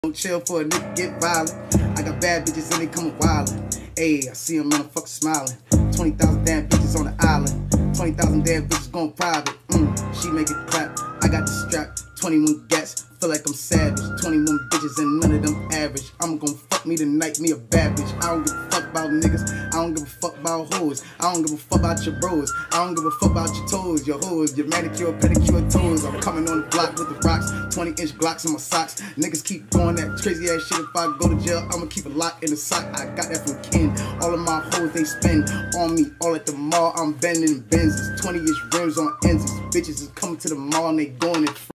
Don't chill for a nigga get violent. I got bad bitches and they coming wildin'. Ayy, I see them motherfuckers smiling. 20,000 damn bitches on the island. 20,000 damn bitches going private. She make it clap. I got the strap. 21 gats. Feel like I'm savage. 21 bitches and none of them average. I'm gon' fuck me tonight, me a bad bitch. I don't give a fuck about niggas. I don't give a fuck about hoes. I don't give a fuck about your bros. I don't give a fuck about your toes, your hoes, your manicure, pedicure toes. I'm coming on the block with the rocks. 20-inch Glocks in my socks. Niggas keep doing that crazy ass shit. If I go to jail, I'ma keep it locked in the sock. I got that from Ken. All of my hoes, they spend on me. All at the mall, I'm bending Benzes. 20-inch rims on ends. Bitches is coming to the mall and they doing it.